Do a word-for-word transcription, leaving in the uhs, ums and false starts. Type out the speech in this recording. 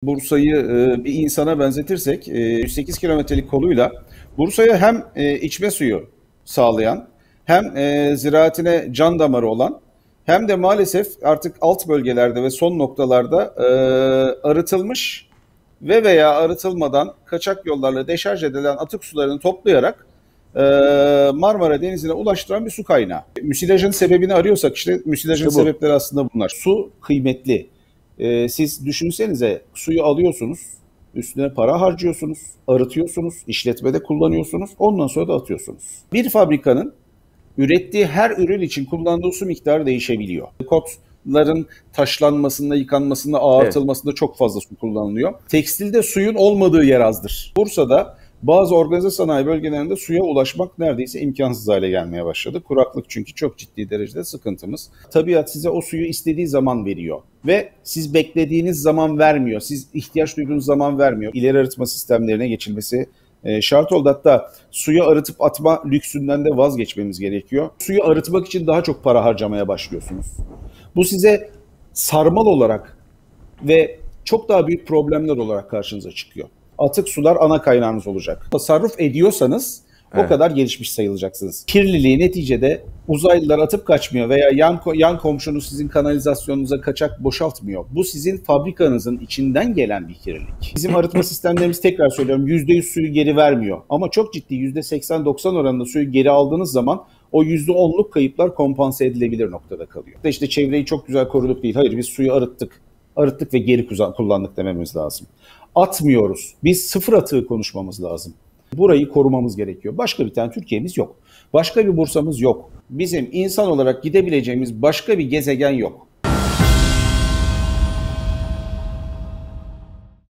Bursa'yı e, bir insana benzetirsek e, yüz sekiz kilometrelik koluyla Bursa'ya hem e, içme suyu sağlayan hem e, ziraatine can damarı olan hem de maalesef artık alt bölgelerde ve son noktalarda e, arıtılmış ve veya arıtılmadan kaçak yollarla deşarj edilen atık sularını toplayarak e, Marmara Denizi'ne ulaştıran bir su kaynağı. Müsilajın sebebini arıyorsak işte müsilajın İşte bu. sebepleri aslında bunlar. Su kıymetli. Ee, siz düşünsenize, suyu alıyorsunuz, üstüne para harcıyorsunuz, arıtıyorsunuz, işletmede kullanıyorsunuz, ondan sonra da atıyorsunuz. Bir fabrikanın ürettiği her ürün için kullandığı su miktarı değişebiliyor. Kotların taşlanmasında, yıkanmasında, Evet. ağartılmasında çok fazla su kullanılıyor. Tekstilde suyun olmadığı yer azdır. Bursa'da bazı organize sanayi bölgelerinde suya ulaşmak neredeyse imkansız hale gelmeye başladı. Kuraklık çünkü çok ciddi derecede sıkıntımız. Tabiat size o suyu istediği zaman veriyor ve siz beklediğiniz zaman vermiyor. Siz ihtiyaç duyduğunuz zaman vermiyor. İleri arıtma sistemlerine geçilmesi e, şart oldu. Hatta suyu arıtıp atma lüksünden de vazgeçmemiz gerekiyor. Suyu arıtmak için daha çok para harcamaya başlıyorsunuz. Bu size sarmal olarak ve çok daha büyük problemler olarak karşınıza çıkıyor. Atık sular ana kaynağınız olacak. Tasarruf ediyorsanız Evet. o kadar gelişmiş sayılacaksınız. Kirliliği neticede uzaylılar atıp kaçmıyor veya yan, yan komşunuz sizin kanalizasyonunuza kaçak boşaltmıyor. Bu sizin fabrikanızın içinden gelen bir kirlilik. Bizim arıtma sistemlerimiz, tekrar söylüyorum, yüzde yüz suyu geri vermiyor. Ama çok ciddi yüzde seksen doksan oranında suyu geri aldığınız zaman o yüzde onluk kayıplar kompanse edilebilir noktada kalıyor. İşte çevreyi çok güzel koruduk değil. Hayır, biz suyu arıttık. Arıttık ve geri kullandık dememiz lazım. Atmıyoruz. Biz sıfır atığı konuşmamız lazım. Burayı korumamız gerekiyor. Başka bir tane Türkiye'miz yok. Başka bir Bursa'mız yok. Bizim insan olarak gidebileceğimiz başka bir gezegen yok.